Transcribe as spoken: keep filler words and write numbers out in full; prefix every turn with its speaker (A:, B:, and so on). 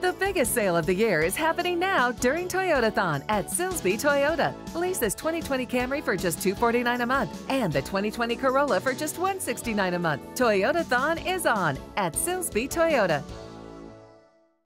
A: The biggest sale of the year is happening now during Toyotathon at Silsby Toyota. Lease this twenty twenty Camry for just two hundred forty-nine dollars a month and the twenty twenty Corolla for just one hundred sixty-nine dollars a month. Toyotathon is on at Silsby Toyota.